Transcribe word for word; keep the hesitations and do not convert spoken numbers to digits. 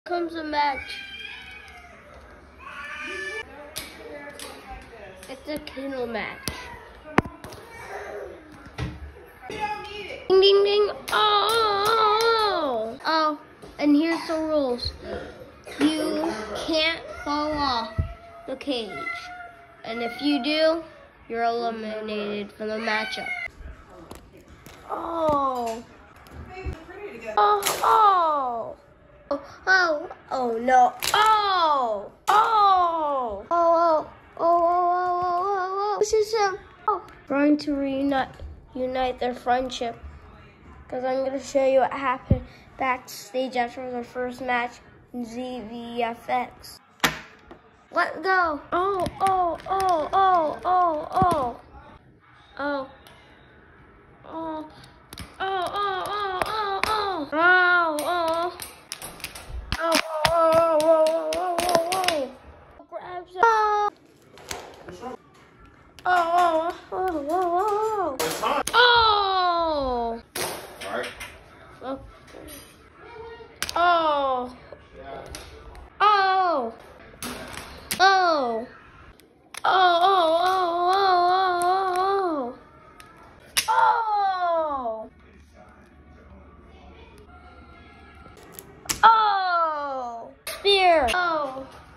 comes a match. It's a kennel match. Ding ding ding. Oh, oh, oh. And here's the rules. You can't fall off the cage. And if you do, you're eliminated from the matchup. Oh. Oh, oh. Oh, oh, oh no. Oh. Oh. Oh, oh, oh, oh, oh, oh, oh. This is him. Oh. Trying to reunite unite their friendship. Because I'm going to show you what happened backstage after the first match in Z V F X. Let's go. Oh, oh, oh, oh, oh, oh. Oh. Oh. Oh, oh, oh, oh, oh. Oh, oh. Oh, oh, oh, oh, oh, oh, oh. Grabs it. Oh. Oh, oh, oh, oh, oh. Oh. All right. Oh. Oh. Oh. Oh. Oh, oh, oh, oh, oh, oh. Oh. Oh. Spear. Oh.